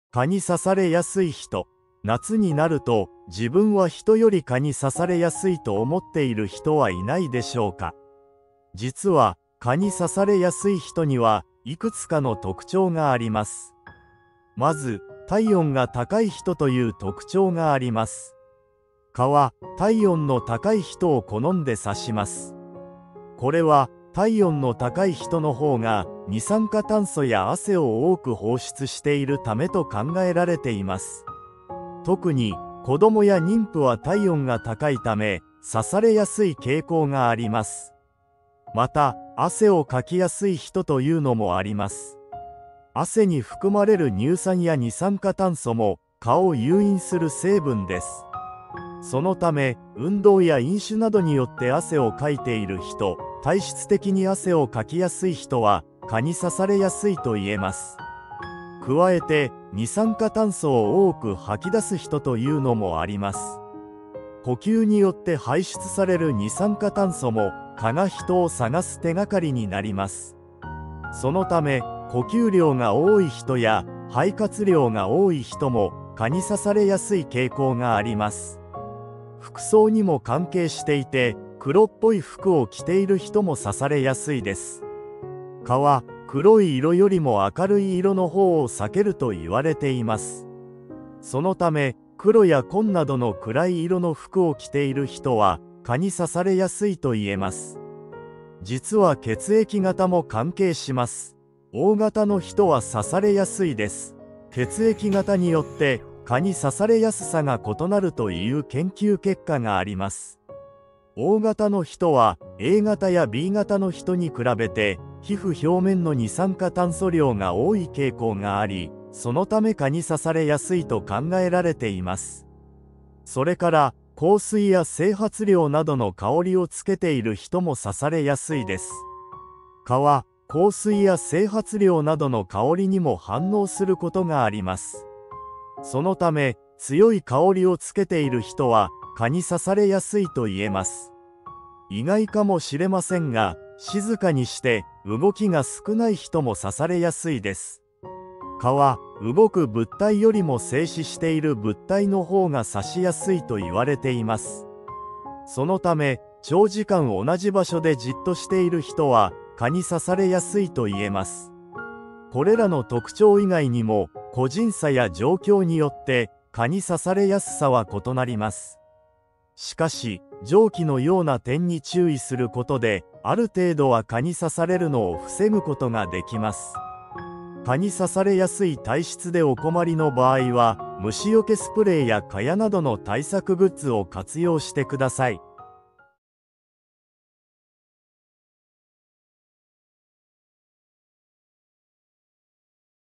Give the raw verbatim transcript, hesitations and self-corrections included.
蚊に刺されやすい人。夏になると自分は人より蚊に刺されやすいと思っている人はいないでしょうか。実は蚊に刺されやすい人にはいくつかの特徴があります。まず、体温が高い人という特徴があります。蚊は体温の高い人を好んで刺します。これは体温の高い人の方が二酸化炭素や汗を多く放出しているためと考えられています。特に子供や妊婦は体温が高いため刺されやすい傾向があります。また、汗をかきやすい人というのもあります。汗に含まれる乳酸や二酸化炭素も蚊を誘引する成分です。そのため、運動や飲酒などによって汗をかいている人、体質的に汗をかきやすい人は蚊に刺されやすいと言えます。加えて、二酸化炭素を多く吐き出す人というのもあります。呼吸によって排出される二酸化炭素も蚊が人を探す手がかりになります。そのため、呼吸量が多い人や肺活量が多い人も蚊に刺されやすい傾向があります。服装にも関係していて、黒っぽい服を着ている人も刺されやすいです。蚊は黒い色よりも明るい色の方を避けると言われています。そのため、黒や紺などの暗い色の服を着ている人は蚊に刺されやすいと言えます。実は血液型も関係します。O 型の人は刺されやすいです。血液型によって蚊に刺されやすさが異なるという研究結果があります。O 型の人は A 型や B 型の人に比べて皮膚表面の二酸化炭素量が多い傾向があり、そのため蚊に刺されやすいと考えられています。それから香水や整髪料などの香りをつけている人も刺されやすいです。蚊は香水や整髪料などの香りにも反応することがあります。そのため、強い香りをつけている人は蚊に刺されやすいと言えます。意外かもしれませんが、静かにして動きが少ない人も刺されやすいです。蚊は動く物体よりも静止している物体の方が刺しやすいと言われています。そのため、長時間同じ場所でじっとしている人は蚊に刺されやすいと言えます。これらの特徴以外にも、個人差や状況によって蚊に刺されやすさは異なります。しかし、上記のような点に注意することで、ある程度は蚊に刺されるのを防ぐことができます。蚊に刺されやすい体質でお困りの場合は、虫除けスプレーや蚊帳などの対策グッズを活用してください。